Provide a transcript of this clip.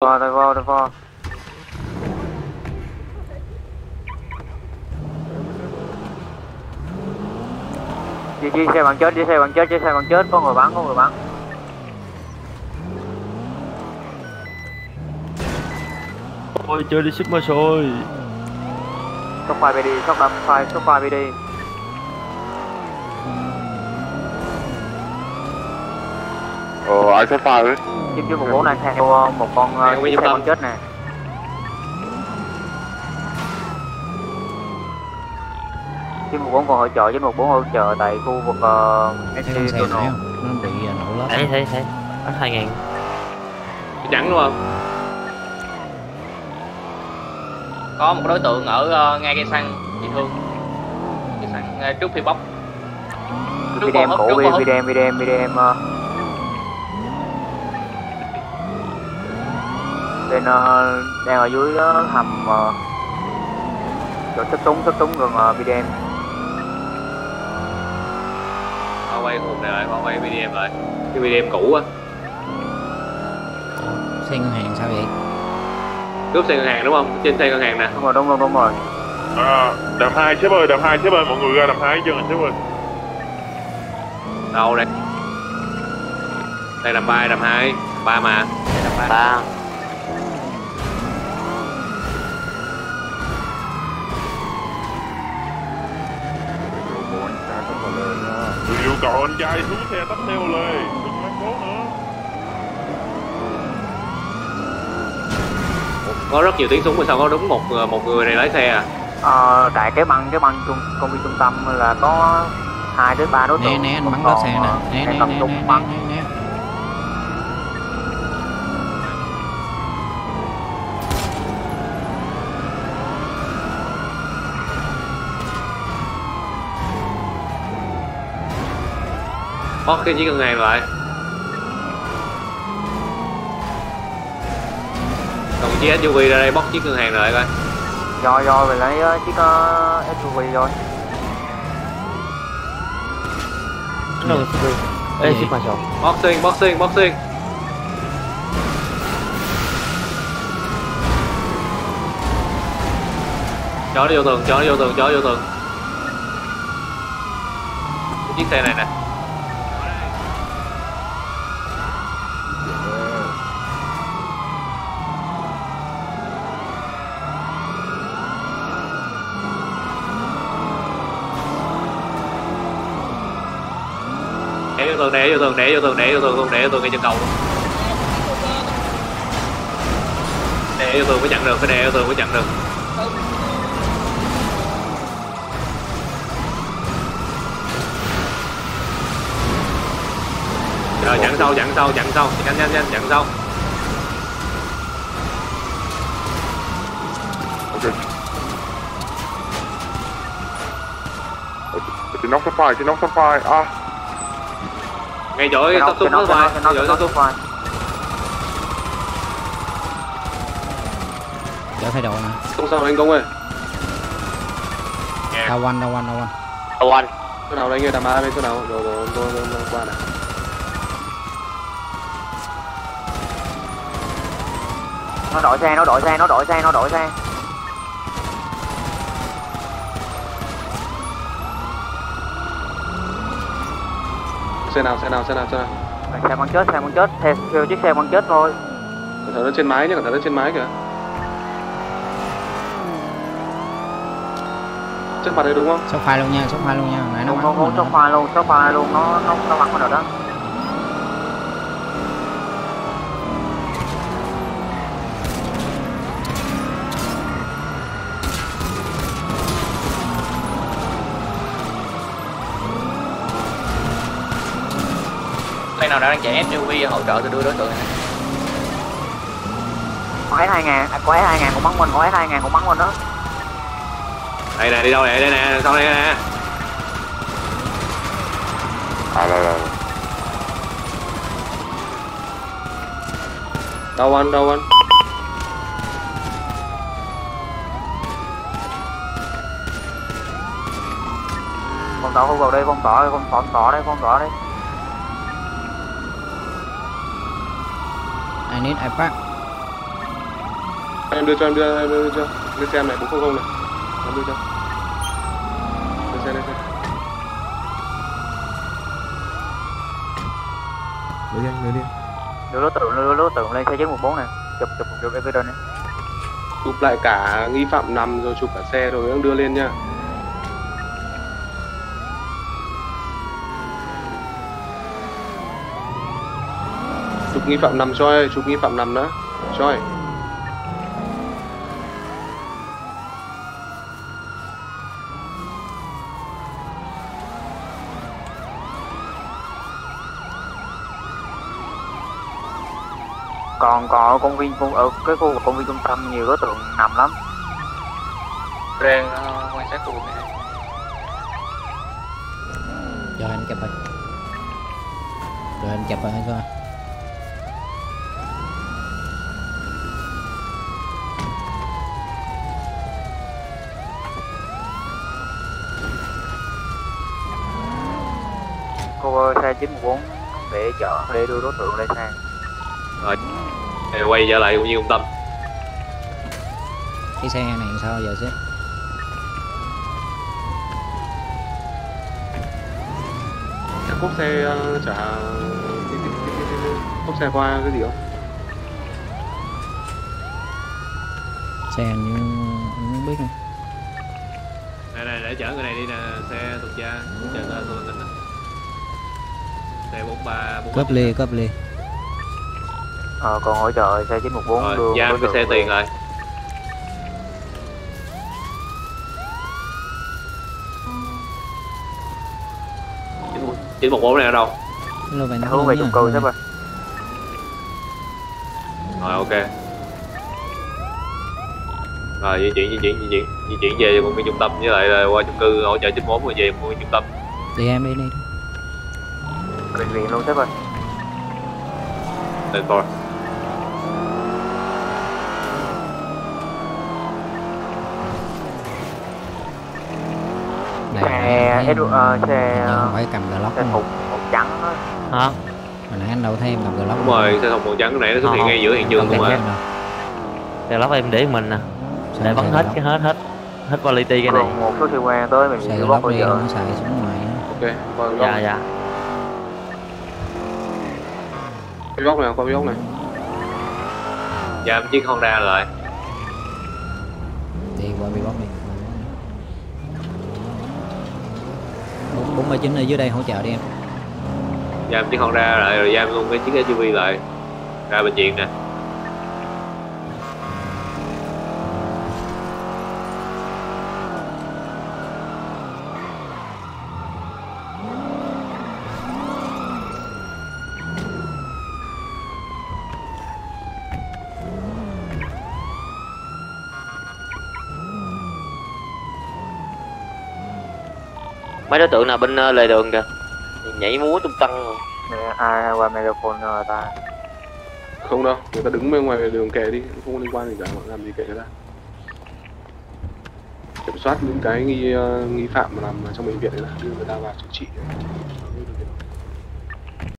Tay vo. Đi xe bằng chết, có người bắn. Ôi chơi đi Sigma rồi. Sốc fire BD. Ai sốc fire đấy? Chiếc 14 này theo một con xe bằng chết nè. Chiếc 14 còn hỗ trợ tại khu vực cái xe nó bị nổ lớp. Thấy. Bắt 2.000. Trắng đúng không? Có một đối tượng ở ngay cây xăng bị thương. Cây xăng ngay trước phi bóc. BDM cũ, BDM. Bên đang ở dưới hầm chỗ xuất súng gần BDM. Bao quay hồn này lại, bao quay BDM lại. Cái BDM cũ á. Xe ngân hàng sao vậy? Cướp xe ngân hàng đúng không? Trên xe ngân hàng nè. Đúng rồi. Đầm 2 sếp ơi, mọi người ra đầm 2 chân rồi sếp ơi. Đâu đây? Đây là đầm 2, 3 mà. Đây là 3. Yêu cầu anh trai xuống xe tấp theoเลย, đừng mang cố nữa. Có rất nhiều tiếng súng mà sao có đúng một người này lái xe à? Tại cái băng công viên trung tâm là có 2 đến 3 đối tượng. Nè anh bắn đó xe nè. Nè. Bót cái chiếc ngân hàng lại. Còn chiếc SUV ra đây bót chiếc ngân hàng lại coi. Rồi về lấy chiếc SUV rồi. Ê Sigma rồi. Boxing. Chó nó vô tường. Chiếc xe này nè. Để vô tường ngay chân cầu luôn. Để vô tường mới chặn được, Rồi chặn sau, nhanh, chặn sau. Ok. Chị nóc sắp fire. Ngay chỗ cái tóc súng nó phải, Đỡ thay đồ nè. Không sao anh Công ơi. Đâu anh. Số nào đây nghe tầm 3 đây, số nào rồi qua này. Nó đổi xe. Xe nào. Xe bắn chết, theo chiếc xe bắn chết thôi. Cẩn thận nó trên mái kìa. Trước mặt đây đúng không? Sốc fire luôn nha. Nãy nó Không, sốc fire luôn, nó bắn vào đó. Đây nào đang chạy SUV hỗ trợ tôi đưa đối tượng này. Có S2000 cũng bắn mình, đó. Đây nè, đi đâu nè, đây nè, sau đây nè. Đây. Đâu anh? Phong tỏa khu vực đây, phong tỏa đây. I need iPad. Em đưa cho, em đưa cho. Lên xe này 400 này. Em đưa cho. Lên xe. Đưa đi. Đưa đối tượng lên xe 914 này. Chụp cái video này. Chụp lại cả nghi phạm nằm rồi chụp cả xe rồi em đưa lên nha. Chụp nghi phạm nằm cho ơi, chụp nghi phạm nằm đó. Cho ơi. Còn ở công viên ở cái khu vực công viên trung tâm nhiều đối tượng nằm lắm. Đang quan sát khu vực này. Cho anh chụp rồi. Rồi anh chụp rồi hay sao? Cô xe 914 để chở để đưa đối tượng lên xe. Rồi quay trở lại cũng như trung tâm. Cái xe này sao giờ sếp? Cốp xe trả cốp xe qua cái gì không? Xe như anh không biết không? Này để chở người này đi nè, xe tuần tra chờ ta tôi tin nè. Xe 43 Cốp ly. Còn hỗ trợ xe 914 đưa giao cái xe tiền rồi. Chín một bốn này ở đâu? Hướng về chung cư sếp ơi. Rồi ok. Rồi di chuyển về một cái trung tâm với lại qua chung cư hỗ trợ 94 rồi về một cái trung tâm. Đi em đi. Bệnh viện luôn sếp ơi. Lên for. Xe phải cầm Glock xe thùng màu trắng đó. Hả? Hồi nãy anh đâu thấy em cầm Glock. Đúng rồi, xe thùng màu trắng này nó xuất hiện ngay giữa hiện trường luôn mà. Xe lóc em để mình nè. Để bắn hết cái hết quality cái này. Còn một số xe quen tới mình xài sẽ Glock bao đi giờ. nó xài xuống ngoài. Ok, qua Dạ. cái góc này, qua cái góc này. Dạ chiếc Honda lại. Đi qua bị bóc đi. 49 ở dưới đây hỗ trợ đi em. Giam chiếc Honda lại rồi giam luôn cái chiếc SUV lại. Ra bệnh viện nè. Mấy đối tượng nào bên lề đường kìa, nhảy múa tung tăng rồi. Ai qua megaphone rồi ta. Không đâu, người ta đứng bên ngoài đường kè đi, không có liên quan gì cả, họ làm gì kệ người ta. Kiểm soát những cái nghi phạm mà nằm trong bệnh viện này là đưa người ta vào chữa trị.